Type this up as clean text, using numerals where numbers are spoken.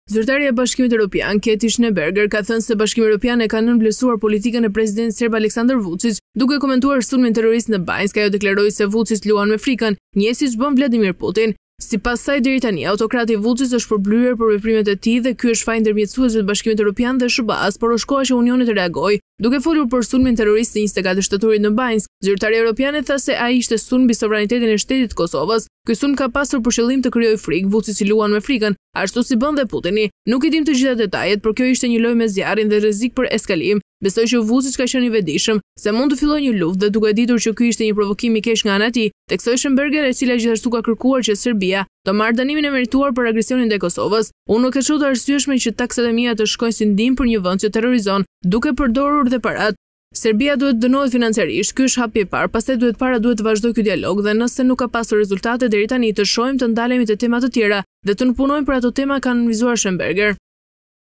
Zyrtari e Bashkimit Evropian, Keti Schneberger, ka thënë se Bashkimi Evropian e ka nënvlerësuar politikën e presidentit serb Aleksandar Vučić, duke komentuar sulmin terrorist në Banjsk. Ajo deklaroi se Vučić luan me frikën, një siç bën Vladimir Putin. Sipas saj deri tani, autokrati Vučić është përblyer për veprimet e tij dhe ky është faji ndërmjetësuesve të Bashkimit Evropian dhe SBA-s, por u shkoa që Unioni të reagojë. Duke folur për sulmin terrorist të 24 shtatorit në Banjsk, zyrtari evropiane tha se ai ishte sulm mbi sovranitetin e shtetit të Kosovës. Ky sulm ka pasur për qëllim të krijojë frikë. Vučić luan me frikën, ashtu si bën dhe Putini. Nuk I dim të gjitha detajet, por kjo ishte një lojë me zjarrin dhe rrezik për eskalim. Besoj që Vučić ka qenë I vetëdijshëm se mund të fillojë një luftë dhe duke ditur që ky ishte një provokim I keq nga ana e tij, teksoi Schneberger, e cila gjithashtu ka kërkuar që Serbia të marrë dënimin e merituar për agresionin ndaj Kosovës. Unë nuk e shoh të arsyeshme që taksat e mia të shkojnë si ndihmë për një vend që terrorizon, duke përdorur dhe parat. Serbia duhet dënohet financiarisht, ky është hapi I parë, pastaj duhet të vazhdojë ky dialog dhe nëse nuk ka pasur rezultate deri tani të shohim të ndalemi te tema të tjera dhe të punojmë për ato tema, kanë vizuar Schneberger.